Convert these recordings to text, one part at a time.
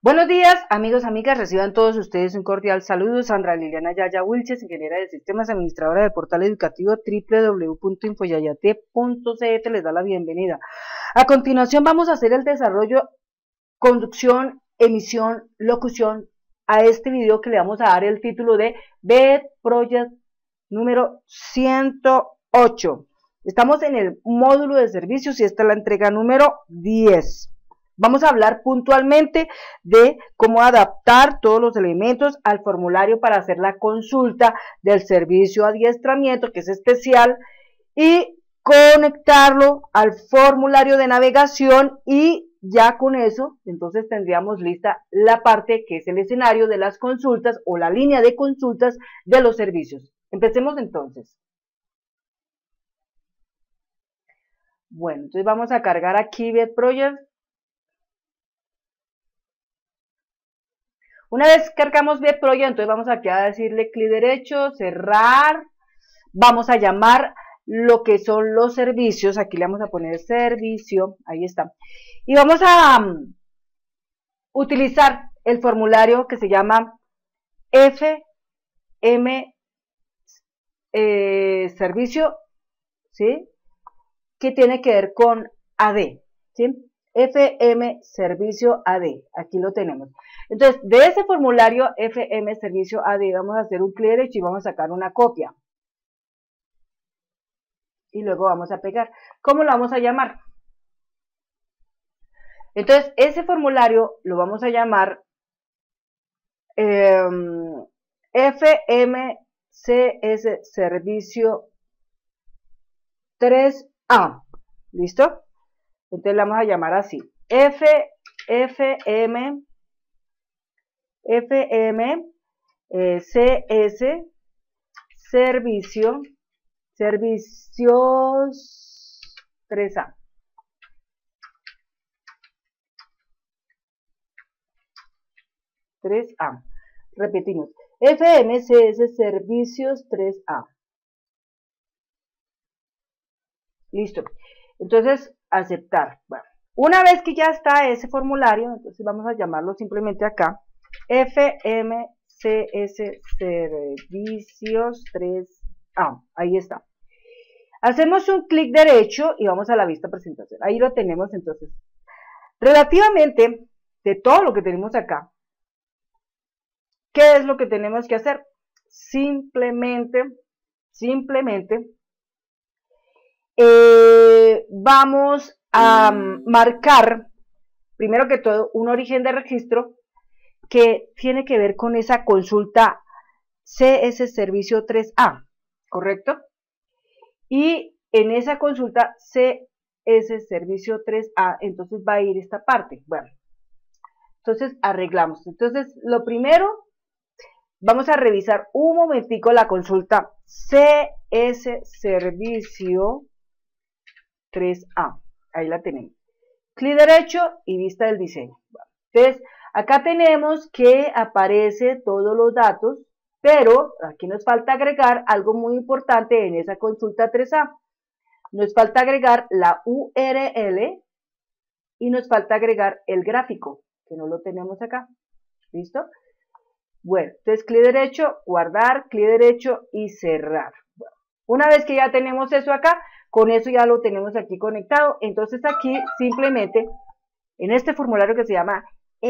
Buenos días, amigos, amigas, reciban todos ustedes un cordial saludo. Sandra Liliana Yaya Wilches, ingeniera de sistemas, administradora del portal educativo www.infoyayate.cl, les da la bienvenida. A continuación vamos a hacer el desarrollo, conducción, emisión, locución a este video que le vamos a dar el título de BED Project número 108. Estamos en el módulo de servicios y esta es la entrega número 10. Vamos a hablar puntualmente de cómo adaptar todos los elementos al formulario para hacer la consulta del servicio adiestramiento, que es especial, y conectarlo al formulario de navegación, y ya con eso, entonces tendríamos lista la parte que es el escenario de las consultas o la línea de consultas de los servicios. Empecemos entonces. Bueno, entonces vamos a cargar aquí BED Project. Una vez cargamos BED Project, entonces vamos aquí a decirle clic derecho, cerrar. Vamos a llamar lo que son los servicios. Aquí le vamos a poner servicio, ahí está. Y vamos a utilizar el formulario que se llama FM servicio, ¿sí? Que tiene que ver con AD, ¿sí? FM Servicio AD, aquí lo tenemos. Entonces, de ese formulario FM Servicio AD vamos a hacer un clic derecho y vamos a sacar una copia. Y luego vamos a pegar. ¿Cómo lo vamos a llamar? Entonces, ese formulario lo vamos a llamar FMCS Servicio 3A. ¿Listo? Entonces la vamos a llamar así. FM CS Servicios 3A. Repetimos. FMCS Servicios 3A. Listo. Entonces, aceptar. Bueno, una vez que ya está ese formulario, entonces vamos a llamarlo simplemente acá. FMCS Servicios 3A. Ahí está. Hacemos un clic derecho y vamos a la vista presentación. Ahí lo tenemos entonces. Relativamente de todo lo que tenemos acá, ¿qué es lo que tenemos que hacer? Simplemente vamos a marcar, primero que todo, un origen de registro que tiene que ver con esa consulta CS Servicio 3A, ¿correcto? Y en esa consulta CS Servicio 3A, entonces va a ir esta parte. Bueno, entonces arreglamos. Entonces, lo primero, vamos a revisar un momentico la consulta CS Servicio 3A. Ahí la tenemos. Clic derecho y vista del diseño. Entonces, acá tenemos que aparece todos los datos, pero aquí nos falta agregar algo muy importante en esa consulta 3A. Nos falta agregar la URL y nos falta agregar el gráfico, que no lo tenemos acá. ¿Listo? Bueno, entonces clic derecho, guardar, clic derecho y cerrar. Bueno, una vez que ya tenemos eso acá, con eso ya lo tenemos aquí conectado. Entonces aquí simplemente, en este formulario que se llama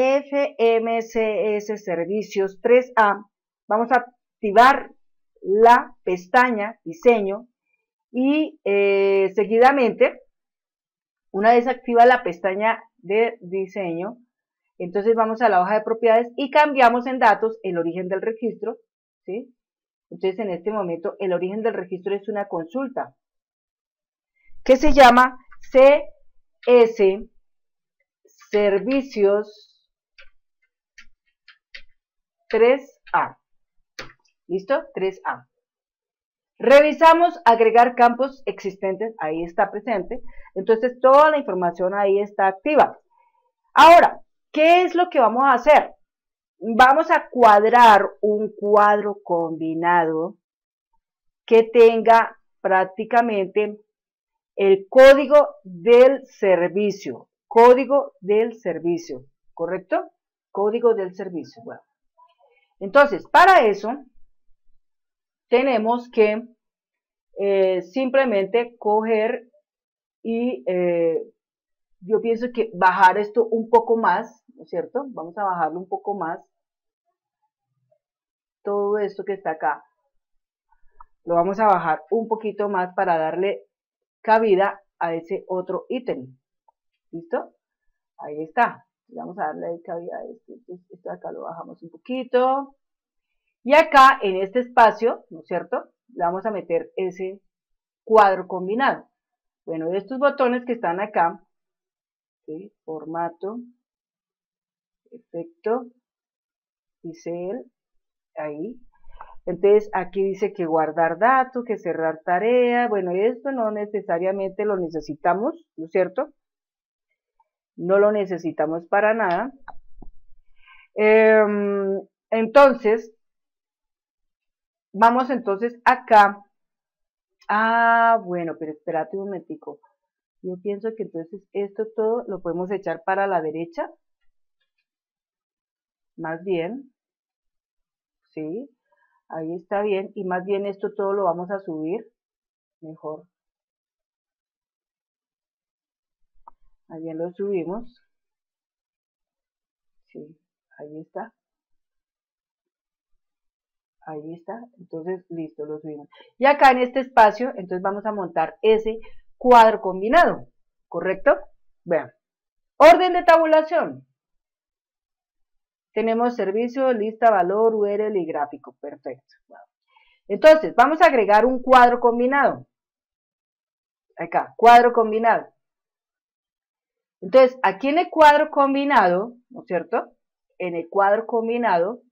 FMCS Servicios 3A, vamos a activar la pestaña Diseño y seguidamente, una vez activa la pestaña de Diseño, entonces vamos a la hoja de propiedades y cambiamos en datos el origen del registro, ¿sí? Entonces en este momento el origen del registro es una consulta que se llama CS Servicios 3A. ¿Listo? 3A. Revisamos agregar campos existentes, ahí está presente, entonces toda la información ahí está activa. Ahora, ¿qué es lo que vamos a hacer? Vamos a cuadrar un cuadro combinado que tenga prácticamente el código del servicio, ¿correcto? código del servicio. Bueno, entonces, para eso, tenemos que simplemente coger y yo pienso que bajar esto un poco más, ¿no es cierto? Vamos a bajarlo un poco más. Todo esto que está acá, lo vamos a bajar un poquito más para darle cabida a ese otro ítem. ¿Listo? Ahí está. Vamos a darle cabida a esto. Esto de acá lo bajamos un poquito. Y acá, en este espacio, ¿no es cierto? Le vamos a meter ese cuadro combinado. Bueno, de estos botones que están acá, ¿sí? Formato, efecto, pixel, ahí. Entonces, aquí dice que guardar datos, que cerrar tarea. Bueno, esto no necesariamente lo necesitamos, ¿no es cierto? No lo necesitamos para nada. Entonces, vamos entonces acá. Ah, bueno, pero espérate un momentico. Yo pienso que entonces esto todo lo podemos echar para la derecha. Más bien. ¿Sí? Ahí está bien. Y más bien esto todo lo vamos a subir. Mejor. Más bien lo subimos. Sí, ahí está. Ahí está. Entonces, listo, lo subimos. Y acá en este espacio, entonces vamos a montar ese cuadro combinado. ¿Correcto? Vean. Orden de tabulación. Tenemos servicio, lista, valor, URL y gráfico. Perfecto. Entonces, vamos a agregar un cuadro combinado. Acá, cuadro combinado. Entonces, aquí en el cuadro combinado, ¿no es cierto? En el cuadro combinado,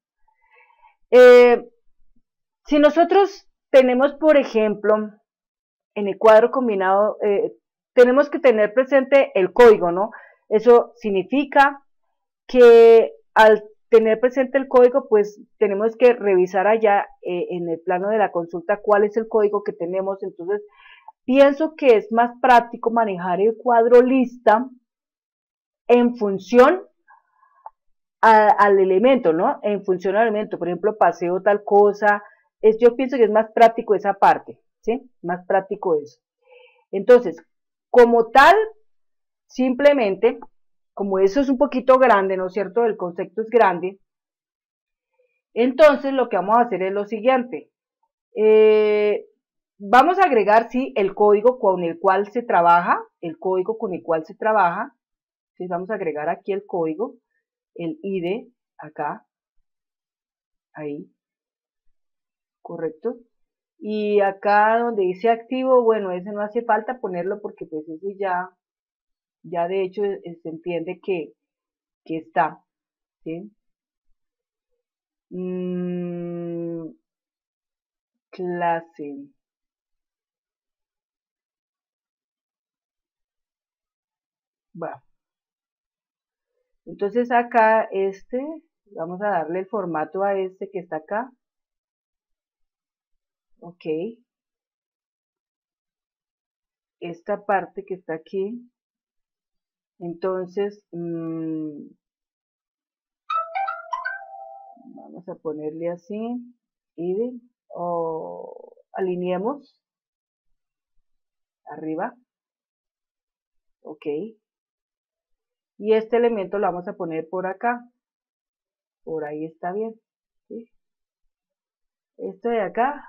si nosotros tenemos, por ejemplo, en el cuadro combinado, tenemos que tener presente el código, ¿no? Eso significa que al tener presente el código, pues tenemos que revisar allá en el plano de la consulta cuál es el código que tenemos. Entonces, pienso que es más práctico manejar el cuadro lista en función al elemento, ¿no? En función al elemento, por ejemplo, paseo tal cosa, yo pienso que es más práctico esa parte, ¿sí? Más práctico eso. Entonces, como tal, simplemente, como eso es un poquito grande, ¿no es cierto? El concepto es grande, entonces lo que vamos a hacer es lo siguiente. Vamos a agregar, sí, el código con el cual se trabaja, el código con el cual se trabaja. Entonces vamos a agregar aquí el código, el ID, acá, ahí, correcto. Y acá donde dice activo, bueno, ese no hace falta ponerlo porque pues eso ya de hecho se entiende que está, ¿sí? Clase. Bueno, entonces acá vamos a darle el formato a este que está acá. Ok. Esta parte que está aquí. Entonces, vamos a ponerle así. ID. O alineemos. Arriba. Ok. Y este elemento lo vamos a poner por acá. Por ahí está bien. ¿Sí? Esto de acá.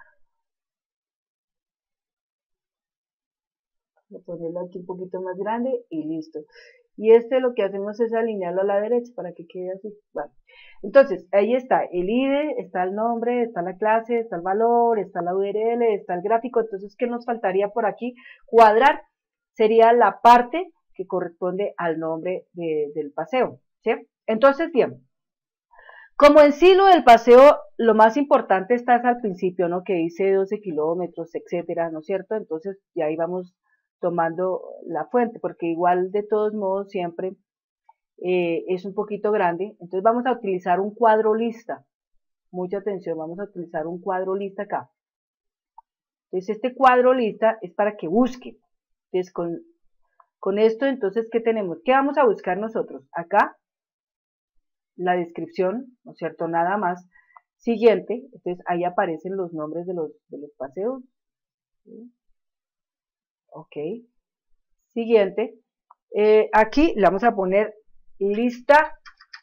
Voy a ponerlo aquí un poquito más grande y listo. Y lo que hacemos es alinearlo a la derecha para que quede así. Bueno, entonces ahí está el ID, está el nombre, está la clase, está el valor, está la URL, está el gráfico. Entonces, ¿qué nos faltaría por aquí? Cuadrar sería la parte que corresponde al nombre del paseo, ¿sí? Entonces, bien, como en sí lo del paseo, lo más importante está al principio, ¿no? Que dice 12 kilómetros, etcétera, ¿no es cierto? Entonces, ya ahí vamos tomando la fuente, porque igual de todos modos siempre es un poquito grande. Entonces vamos a utilizar un cuadro lista. Mucha atención, vamos a utilizar un cuadro lista acá. Entonces este cuadro lista es para que busque. Entonces con esto, entonces, ¿qué tenemos? ¿Qué vamos a buscar nosotros? Acá, la descripción, ¿no es cierto? Nada más. Siguiente, entonces ahí aparecen los nombres de los paseos. ¿Sí? Ok. Siguiente, aquí le vamos a poner lista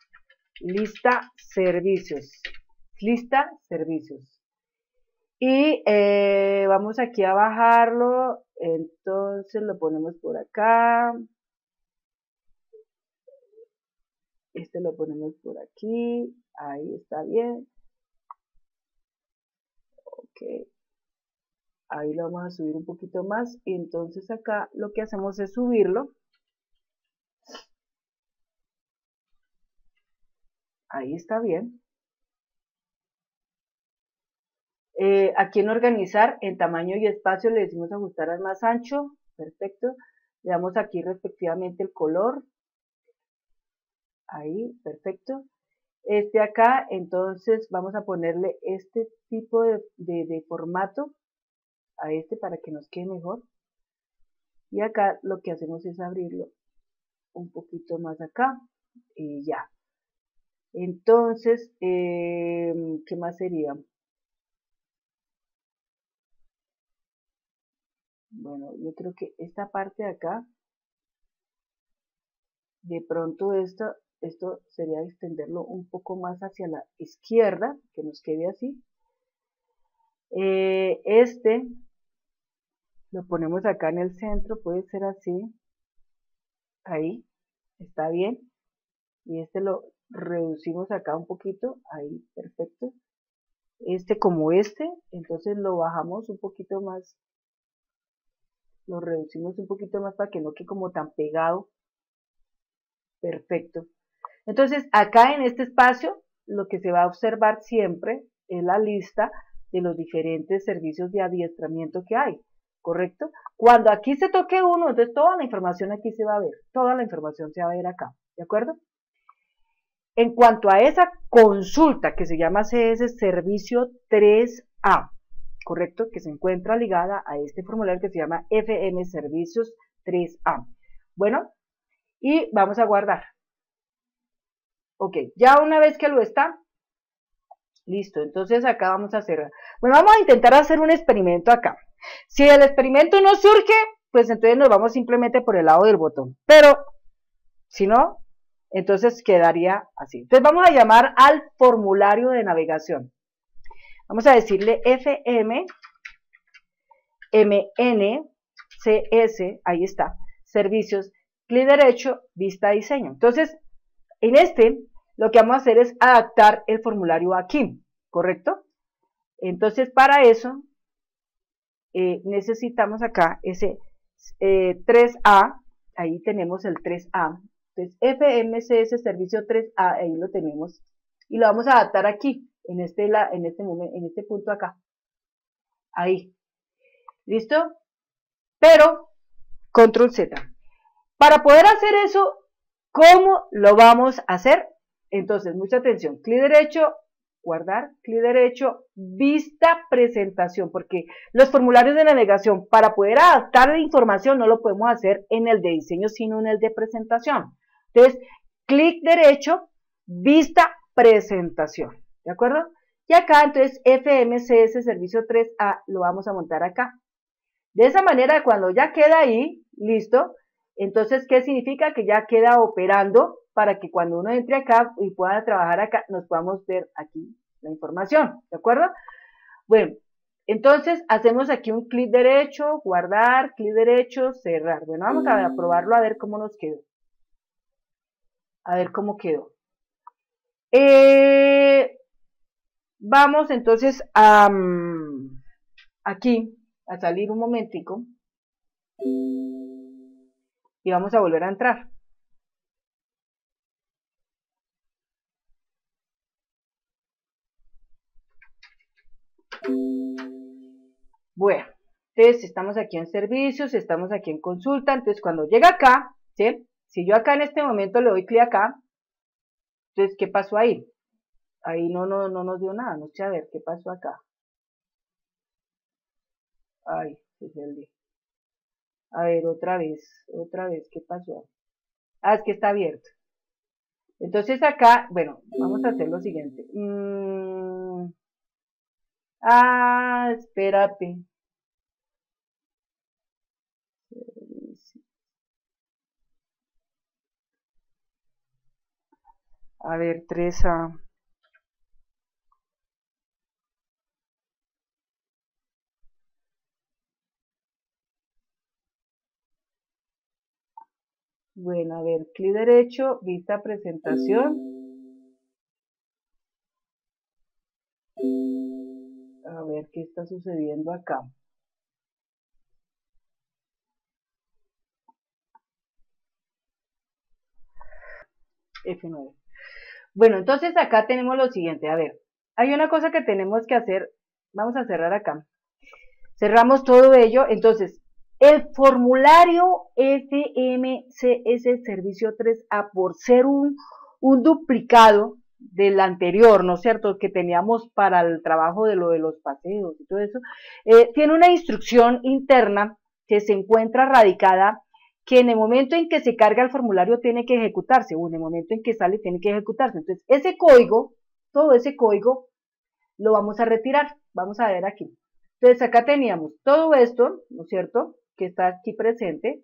servicios. Lista servicios. Y vamos aquí a bajarlo, entonces lo ponemos por acá. Este lo ponemos por aquí, ahí está bien. Ok, ahí lo vamos a subir un poquito más. Y entonces acá lo que hacemos es subirlo. Ahí está bien. Aquí en organizar, en tamaño y espacio le decimos ajustar al más ancho. Perfecto. Le damos aquí respectivamente el color. Ahí, perfecto. Este acá, entonces vamos a ponerle este tipo de formato a este para que nos quede mejor. Y acá lo que hacemos es abrirlo un poquito más acá y ya. Entonces, ¿qué más sería? Bueno, yo creo que esta parte de acá, de pronto esto sería extenderlo un poco más hacia la izquierda, que nos quede así. Este lo ponemos acá en el centro, puede ser así, ahí, está bien. Y este lo reducimos acá un poquito, ahí, perfecto. Este como este, entonces lo bajamos un poquito más, lo reducimos un poquito más para que no quede como tan pegado. Perfecto. Entonces, acá en este espacio, lo que se va a observar siempre es la lista de los diferentes servicios de adiestramiento que hay, ¿correcto? Cuando aquí se toque uno, entonces toda la información aquí se va a ver, toda la información se va a ver acá, ¿de acuerdo? En cuanto a esa consulta que se llama CS Servicio 3A, ¿correcto? Que se encuentra ligada a este formulario que se llama FM Servicios 3A. Bueno, y vamos a guardar. Ok, ya una vez que lo está, listo, entonces acá vamos a hacer, bueno, vamos a intentar hacer un experimento acá. Si el experimento no surge, pues entonces nos vamos simplemente por el lado del botón, pero si no, entonces quedaría así. Entonces vamos a llamar al formulario de navegación. Vamos a decirle FM, MN, CS, ahí está, servicios, clic derecho, vista diseño. Entonces, en este, lo que vamos a hacer es adaptar el formulario aquí, ¿correcto? Entonces, para eso, necesitamos acá ese 3A, ahí tenemos el 3A. Entonces, FMCS servicio 3A, ahí lo tenemos, y lo vamos a adaptar aquí, en este momento, en este punto acá. Ahí. ¿Listo? Pero, control Z. Para poder hacer eso, ¿cómo lo vamos a hacer? Entonces, mucha atención, clic derecho, guardar, clic derecho, vista presentación, porque los formularios de navegación, para poder adaptar la información, no lo podemos hacer en el de diseño, sino en el de presentación. Entonces, clic derecho, vista presentación, ¿de acuerdo? Y acá, entonces, FMCS Servicio 3A lo vamos a montar acá. De esa manera, cuando ya queda ahí, listo, entonces, ¿qué significa? Que ya queda operando para que cuando uno entre acá y pueda trabajar acá, nos podamos ver aquí la información, ¿de acuerdo? Bueno, entonces hacemos aquí un clic derecho, guardar, clic derecho, cerrar. Bueno, vamos a probarlo a ver cómo nos quedó. A ver cómo quedó. Vamos entonces a aquí, a salir un momentico. Y vamos a volver a entrar. Bueno, entonces estamos aquí en servicios, estamos aquí en consulta, entonces cuando llega acá, ¿sí? Si yo acá en este momento le doy clic acá, entonces, ¿qué pasó ahí? Ahí no nos dio nada, no sé, a ver, ¿qué pasó acá? Ay, se salió. A ver, otra vez, ¿qué pasó? Ah, es que está abierto. Entonces acá, bueno, vamos a hacer lo siguiente. Espérate. A ver, 3A. Bueno, a ver, clic derecho, vista presentación. A ver qué está sucediendo acá. F9. Bueno, entonces acá tenemos lo siguiente. A ver, hay una cosa que tenemos que hacer. Vamos a cerrar acá. Cerramos todo ello. Entonces, el formulario FMCS Servicio 3A, por ser un duplicado del anterior, ¿no es cierto?, que teníamos para el trabajo de lo de los paseos y todo eso, tiene una instrucción interna que se encuentra radicada, que en el momento en que se carga el formulario tiene que ejecutarse, o en el momento en que sale tiene que ejecutarse. Entonces, ese código, todo ese código, lo vamos a retirar. Vamos a ver aquí. Entonces, acá teníamos todo esto, ¿no es cierto?, que está aquí presente.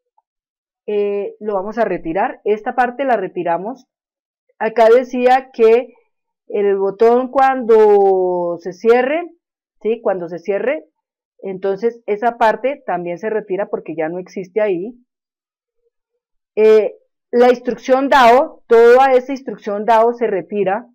Lo vamos a retirar. Esta parte la retiramos. Acá decía que el botón cuando se cierre, ¿sí?, cuando se cierre, entonces esa parte también se retira porque ya no existe ahí. La instrucción DAO, toda esa instrucción DAO se retira.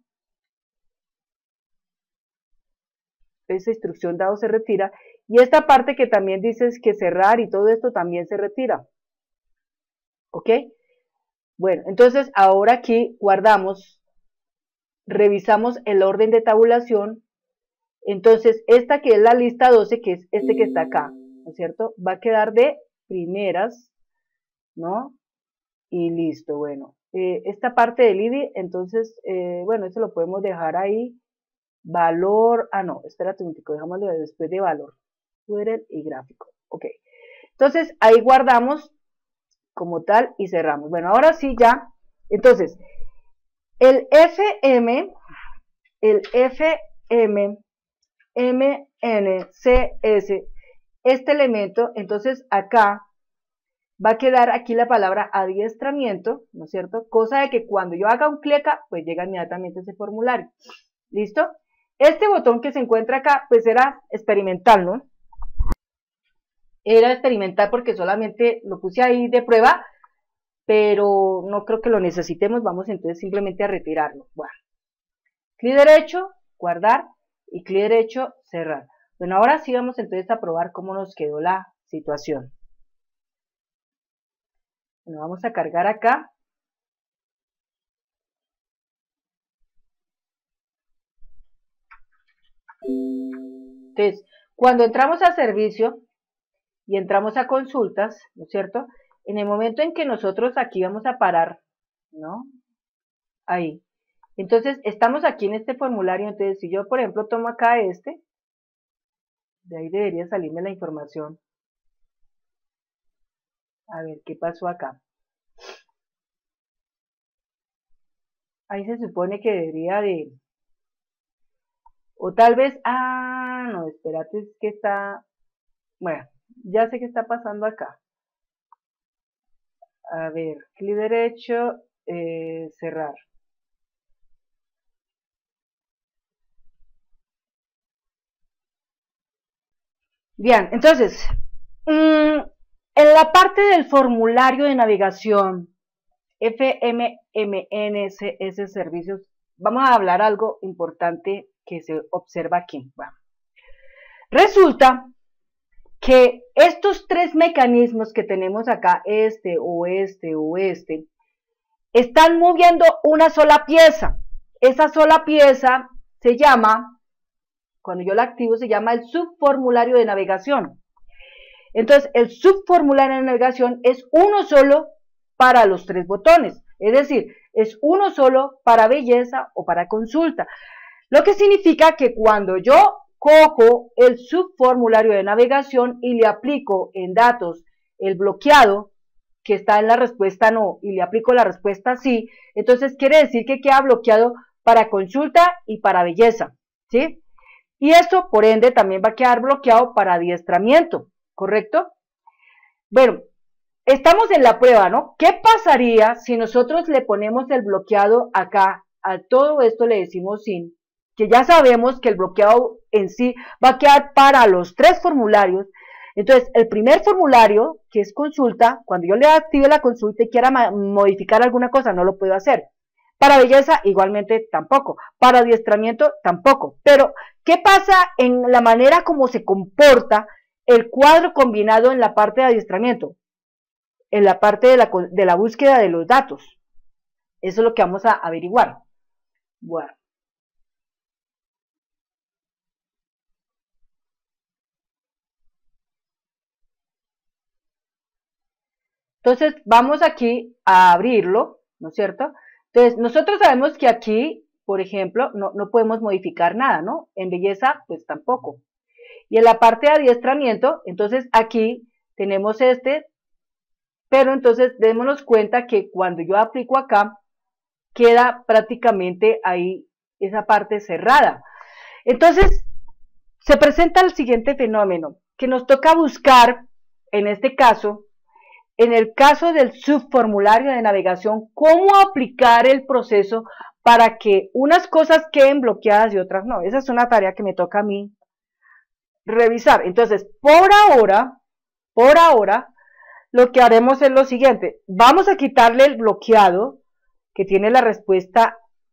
Esa instrucción DAO se retira. Y esta parte que también dices que cerrar y todo esto también se retira. ¿Ok? Bueno, entonces ahora aquí guardamos, revisamos el orden de tabulación. Entonces, esta que es la lista 12, que es este que está acá, ¿no es cierto?, va a quedar de primeras, ¿no? Y listo, bueno. Esta parte del ID, entonces, bueno, eso lo podemos dejar ahí. Valor, no, espérate un momento, dejámoslo después de valor. URL y gráfico, ok. Entonces, ahí guardamos como tal y cerramos. Bueno, ahora sí ya, entonces, el FM MNCS, este elemento, entonces acá va a quedar aquí la palabra adiestramiento, ¿no es cierto? Cosa de que cuando yo haga un clic, pues llega inmediatamente ese formulario. ¿Listo? Este botón que se encuentra acá, pues era experimental, ¿no? Era experimental porque solamente lo puse ahí de prueba, pero no creo que lo necesitemos. Vamos entonces simplemente a retirarlo. Bueno, clic derecho, guardar, y clic derecho, cerrar. Bueno, ahora sí vamos entonces a probar cómo nos quedó la situación. Bueno, vamos a cargar acá. Entonces, cuando entramos a servicio y entramos a consultas, ¿no es cierto?, en el momento en que nosotros aquí vamos a parar, ¿no?, ahí. Entonces, estamos aquí en este formulario. Entonces, si yo, por ejemplo, tomo acá de ahí debería salirme la información. A ver, ¿qué pasó acá? Ahí se supone que debería de... O tal vez... no, espérate, es que está... Bueno, ya sé qué está pasando acá. A ver, clic derecho, cerrar. Bien, entonces, en la parte del formulario de navegación, FMMNCS Servicios, vamos a hablar algo importante que se observa aquí. Bueno, resulta que estos tres mecanismos que tenemos acá, oeste, están moviendo una sola pieza. Esa sola pieza se llama, cuando yo la activo, se llama el subformulario de navegación. Entonces, el subformulario de navegación es uno solo para los tres botones, es decir, es uno solo para belleza o para consulta, lo que significa que cuando yo cojo el subformulario de navegación y le aplico en datos el bloqueado, que está en la respuesta no y le aplico la respuesta sí, entonces quiere decir que queda bloqueado para consulta y para belleza, ¿sí? Y esto, por ende, también va a quedar bloqueado para adiestramiento, ¿correcto? Bueno, estamos en la prueba, ¿no? ¿Qué pasaría si nosotros le ponemos el bloqueado acá? A todo esto le decimos sin, que ya sabemos que el bloqueado en sí va a quedar para los 3 formularios. Entonces, el primer formulario, que es consulta, cuando yo le active la consulta y quiera modificar alguna cosa, no lo puedo hacer. Para belleza, igualmente tampoco. Para adiestramiento, tampoco. Pero, ¿qué pasa en la manera como se comporta el cuadro combinado en la parte de adiestramiento? En la parte de la búsqueda de los datos. Eso es lo que vamos a averiguar. Bueno. Entonces, vamos aquí a abrirlo, ¿no es cierto? Entonces, nosotros sabemos que aquí, por ejemplo, no podemos modificar nada, ¿no? En belleza, pues tampoco. Y en la parte de adiestramiento, entonces aquí tenemos este, pero entonces démonos cuenta que cuando yo aplico acá, queda prácticamente ahí esa parte cerrada. Entonces, se presenta el siguiente fenómeno, que nos toca buscar, en este caso, en el caso del subformulario de navegación, cómo aplicar el proceso para que unas cosas queden bloqueadas y otras no. Esa es una tarea que me toca a mí revisar. Entonces, por ahora, lo que haremos es lo siguiente. Vamos a quitarle el bloqueado que tiene la respuesta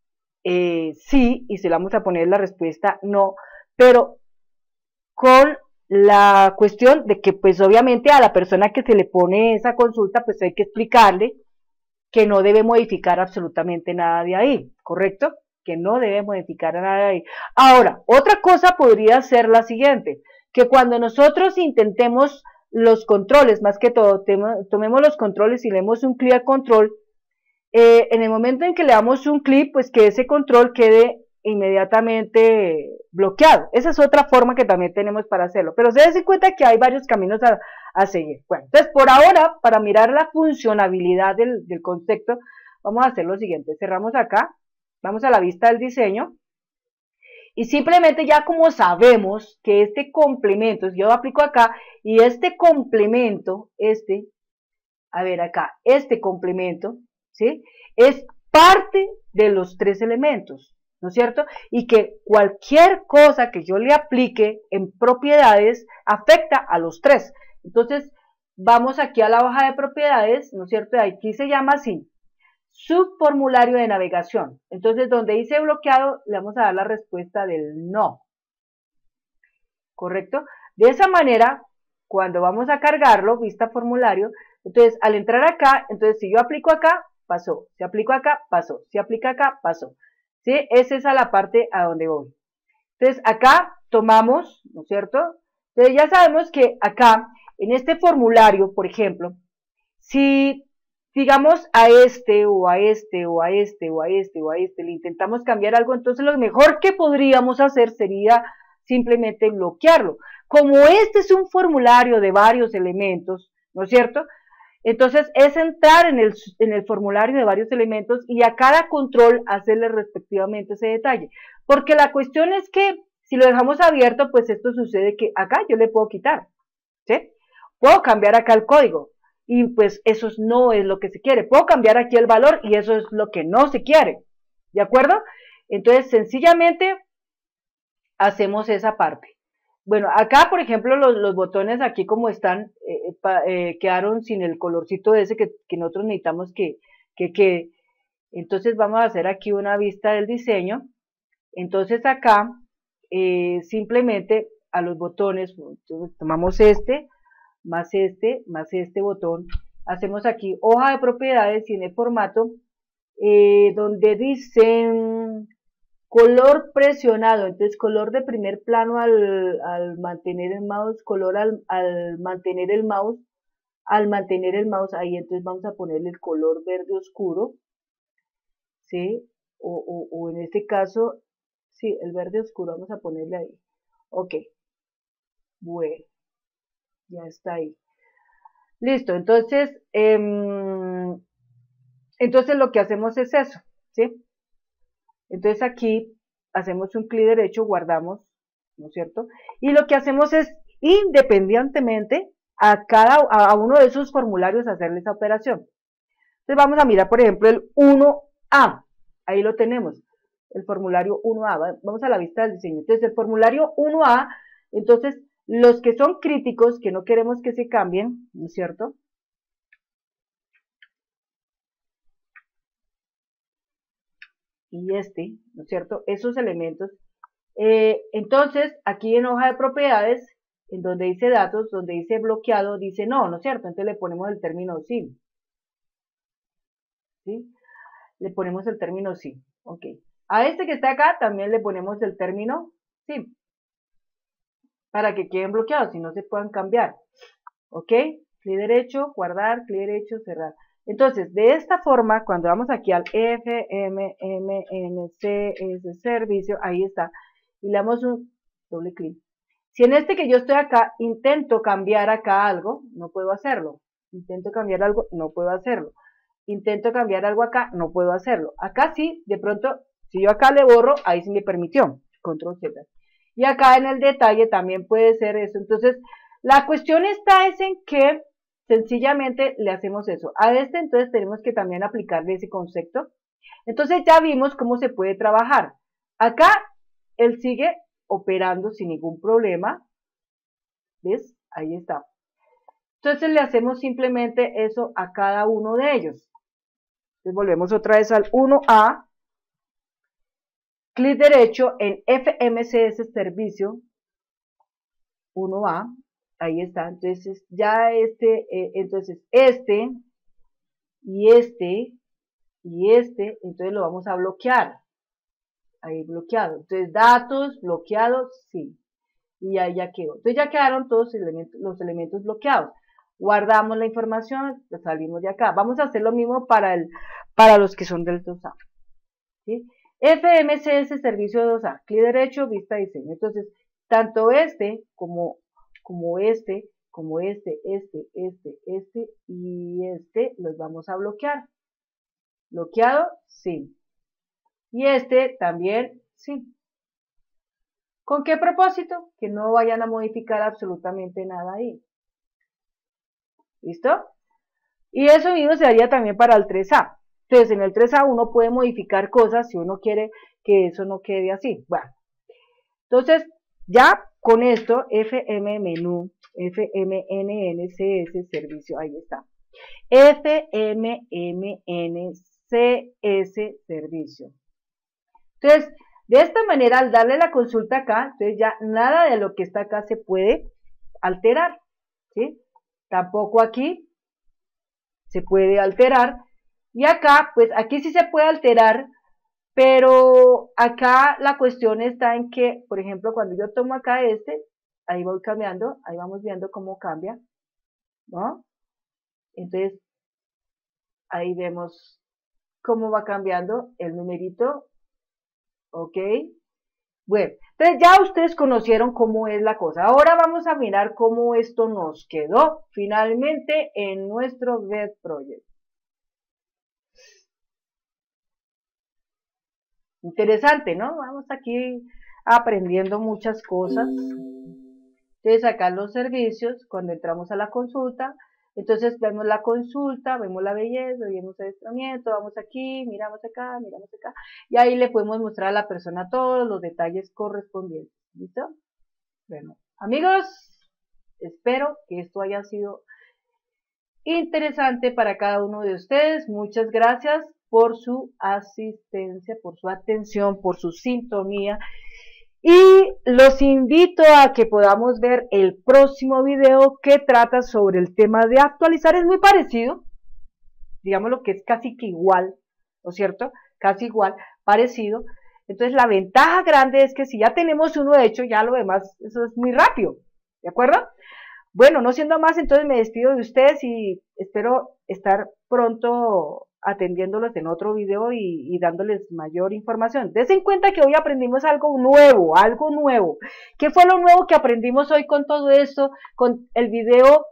sí y se le vamos a poner la respuesta no, pero con la cuestión de que pues obviamente a la persona que se le pone esa consulta pues hay que explicarle que no debe modificar absolutamente nada de ahí, ¿correcto? Que no debe modificar nada de ahí. Ahora, otra cosa podría ser la siguiente, que cuando nosotros intentemos los controles, más que todo, tomemos los controles y leemos un clear control, en el momento en que le damos un clic, pues que ese control quede inmediatamente bloqueado. Esa es otra forma que también tenemos para hacerlo, pero se den cuenta que hay varios caminos a seguir. Bueno, entonces por ahora, para mirar la funcionabilidad del concepto, vamos a hacer lo siguiente. Cerramos acá, vamos a la vista del diseño, y simplemente ya como sabemos que este complemento, yo lo aplico acá, y este complemento, a ver acá, este complemento, ¿sí? Es parte de los 3 elementos, ¿no es cierto? Y que cualquier cosa que yo le aplique en propiedades afecta a los 3. Entonces, vamos aquí a la hoja de propiedades, ¿no es cierto? Aquí se llama así, subformulario de navegación. Entonces, donde dice bloqueado, le vamos a dar la respuesta del no, ¿correcto? De esa manera, cuando vamos a cargarlo, vista formulario, entonces al entrar acá, entonces si yo aplico acá, pasó, si aplico acá, pasó, si aplica acá, pasó, ¿sí? Esa es a la parte a donde voy. Entonces acá tomamos, ¿no es cierto? Entonces ya sabemos que acá, en este formulario, por ejemplo, si digamos a este o a este o a este o a este o a este le intentamos cambiar algo, entonces lo mejor que podríamos hacer sería simplemente bloquearlo. Como este es un formulario de varios elementos, ¿no es cierto? Entonces es entrar en el formulario de varios elementos y a cada control hacerle respectivamente ese detalle. Porque la cuestión es que si lo dejamos abierto, pues esto sucede que acá yo le puedo quitar, ¿sí? Puedo cambiar acá el código y pues eso no es lo que se quiere. Puedo cambiar aquí el valor y eso es lo que no se quiere, ¿de acuerdo? Entonces sencillamente hacemos esa parte. Bueno, acá, por ejemplo, los botones aquí como están, quedaron sin el colorcito ese que nosotros necesitamos que quede. Entonces vamos a hacer aquí una vista del diseño. Entonces acá, simplemente a los botones, tomamos más este botón, hacemos aquí hoja de propiedades y en el formato, donde dicen color presionado, entonces color de primer plano al mantener el mouse, color al mantener el mouse, ahí entonces vamos a ponerle el color verde oscuro, ¿sí? O en este caso, sí, el verde oscuro, vamos a ponerle ahí, ok, bueno, ya está ahí. Listo, entonces lo que hacemos es eso, ¿sí? Entonces aquí hacemos un clic derecho, guardamos, ¿no es cierto? Y lo que hacemos es, independientemente, a uno de esos formularios hacerle esa operación. Entonces vamos a mirar, por ejemplo, el 1A. Ahí lo tenemos, el formulario 1A. Vamos a la vista del diseño. Entonces el formulario 1A, entonces los que son críticos, que no queremos que se cambien, ¿no es cierto? Y ¿no es cierto? Esos elementos. Entonces, aquí en hoja de propiedades, en donde dice datos, donde dice bloqueado, dice no, ¿no es cierto? Entonces le ponemos el término sí. ¿Sí? Le ponemos el término sí. Ok. A este que está acá también le ponemos el término sí. Para que queden bloqueados y no se puedan cambiar. Ok. Clic derecho, guardar, clic derecho, cerrar. Entonces, de esta forma, cuando vamos aquí al FMMNCS servicio, ahí está, y le damos un doble clic. Si en este que yo estoy acá, intento cambiar acá algo, no puedo hacerlo. Intento cambiar algo, no puedo hacerlo. Intento cambiar algo acá, no puedo hacerlo. Acá sí, de pronto, si yo acá le borro, ahí sí me permitió. Control Z. Y acá en el detalle también puede ser eso. Entonces, la cuestión está es en que sencillamente le hacemos eso. A este entonces tenemos que también aplicarle ese concepto. Entonces ya vimos cómo se puede trabajar. Acá él sigue operando sin ningún problema. ¿Ves? Ahí está. Entonces le hacemos simplemente eso a cada uno de ellos. Entonces volvemos otra vez al 1A. Clic derecho en FMCS servicio 1A. Ahí está. Entonces ya entonces y entonces lo vamos a bloquear. Ahí bloqueado. Entonces datos bloqueados, sí. Y ahí ya quedó. Entonces ya quedaron todos los elementos bloqueados. Guardamos la información, salimos de acá. Vamos a hacer lo mismo para los que son del 2A. ¿Sí? FMCS servicio 2A. Clic derecho, vista diseño. Entonces, tanto como este y los vamos a bloquear. ¿Bloqueado? Sí. Y también, sí. ¿Con qué propósito? Que no vayan a modificar absolutamente nada ahí. ¿Listo? Y eso mismo se haría también para el 3A. Entonces, en el 3A uno puede modificar cosas si uno quiere que eso no quede así. Bueno, entonces, ya con esto, FM menú, FMNNCS servicio, ahí está. FMMNCS servicio. Entonces, de esta manera, al darle la consulta acá, entonces ya nada de lo que está acá se puede alterar, ¿sí? Tampoco aquí se puede alterar. Y acá, pues aquí sí se puede alterar, pero acá la cuestión está en que, por ejemplo, cuando yo tomo acá ahí voy cambiando, ahí vamos viendo cómo cambia, ¿no? Entonces, ahí vemos cómo va cambiando el numerito, ¿ok? Bueno, entonces ya ustedes conocieron cómo es la cosa. Ahora vamos a mirar cómo esto nos quedó finalmente en nuestro Get Project. Interesante, ¿no? Vamos aquí aprendiendo muchas cosas. Entonces acá los servicios, cuando entramos a la consulta, entonces vemos la consulta, vemos la belleza, vemos el adiestramiento, vamos aquí, miramos acá, y ahí le podemos mostrar a la persona todos los detalles correspondientes. ¿Listo? Bueno, amigos, espero que esto haya sido interesante para cada uno de ustedes. Muchas gracias por su asistencia, por su atención, por su sintonía. Y los invito a que podamos ver el próximo video que trata sobre el tema de actualizar. Es muy parecido, digamos lo que es casi que igual, ¿no es cierto? Casi igual, parecido. Entonces la ventaja grande es que si ya tenemos uno hecho, ya lo demás, eso es muy rápido, ¿de acuerdo? Bueno, no siendo más, entonces me despido de ustedes y espero estar pronto atendiéndolos en otro video y dándoles mayor información. Dense en cuenta que hoy aprendimos algo nuevo, ¿Qué fue lo nuevo que aprendimos hoy con todo esto, con el video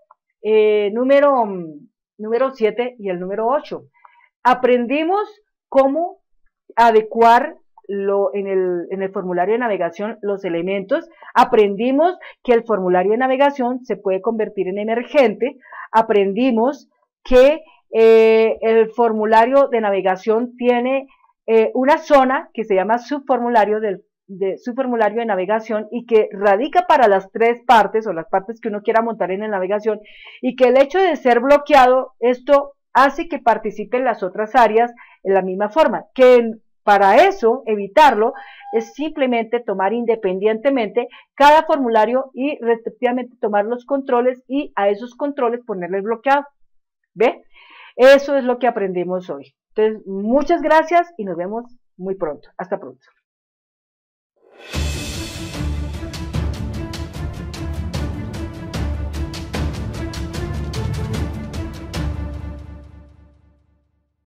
número 7 y el número 8. Aprendimos cómo adecuar en el formulario de navegación los elementos, aprendimos que el formulario de navegación se puede convertir en emergente, aprendimos que el formulario de navegación tiene una zona que se llama subformulario subformulario de navegación y que radica para las tres partes o las partes que uno quiera montar en la navegación y que el hecho de ser bloqueado, esto hace que participen las otras áreas en la misma forma, que para eso, evitarlo, es simplemente tomar independientemente cada formulario y respectivamente tomar los controles y a esos controles ponerles bloqueado. ¿Ve? Eso es lo que aprendimos hoy. Entonces, muchas gracias y nos vemos muy pronto. Hasta pronto.